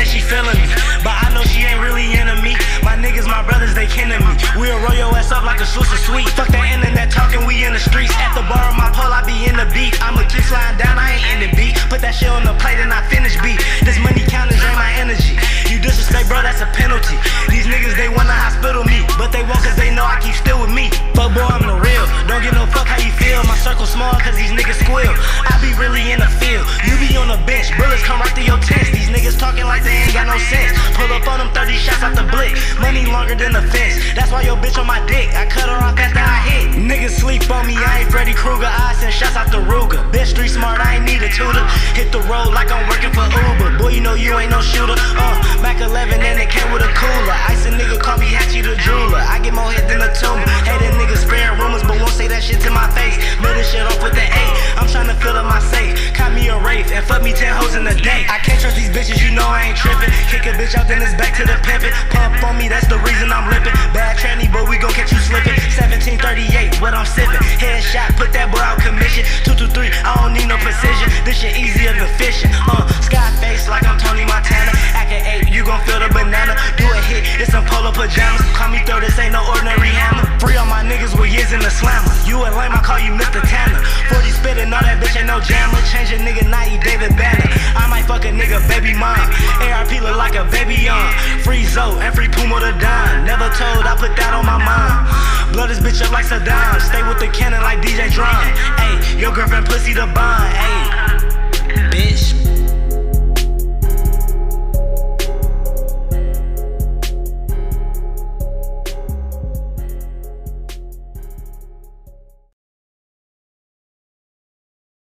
say she feeling me, but I know she ain't really into me. My niggas, my brothers, they kin to me. We'll roll your ass up like a Swiss sweet. Fuck that internet talking, we in the streets. At the bar of my pole, I be in the beat. I'ma keep sliding down, I ain't in the beat. Put that shit on the plate and I finish beat. This money counting drain my energy. You disrespect, bro, that's a penalty. These niggas, they wanna hospital me, but they won't cause they know I keep still with me. Fuck boy, I'm the real. Don't give no fuck how you feel. My circle small cause these niggas squeal. I be really in the field. You be on the bench, bullets come right through your tents. These niggas talking like they ain't got no sense. Pull up on them 30 shots out the blick. Money longer than the fence. That's why your bitch on my dick. I cut her off after I hit. Niggas sleep on me, I ain't Freddy Krueger. I send shots out the Ruger. Bitch street smart, I ain't need a tutor. Hit the road like I'm working for Uber. Boy, you know you ain't no shooter. Mac 11 and it came with a cooler. Ice a nigga call me Hatchie the jeweler. I get more hit than a tumor. Hey, that nigga sparing rumors, but won't say that shit to my face. Mill this shit off with the 8. I'm tryna fill up my safe. Caught me a Wraith and fuck me 10 hoes in a day. I can't trust these bitches, you know I ain't tripping. Kick a bitch out, then it's back to the pimpin'. Pump on me, that's the reason I'm lippin'. Bad tranny, but we gon' catch you slippin'. 1738, what I'm sippin'. Headshot, put that boy out commission. 223, I don't need no precision. This shit easier than fishing. Skyface like I'm Tony Montana. Act at 8, you gon' feel the banana. Do a hit, it's some polo pajamas. Call me throw, this ain't no ordinary hammer. Free all my niggas with years in the slammer. You a lame, I call you Mr. Tanner. 40 spittin', all that bitch ain't no jammer. Change a nigga, not you David Banner. I might fuck a nigga, baby mom. ARP look like a baby young. Free Zoe and free Puma the Don. Never told, I put that on my mind. Blow this bitch up like Saddam. Stay with the cannon like DJ Drum. Ayy, your girlfriend pussy the bond. Ayy.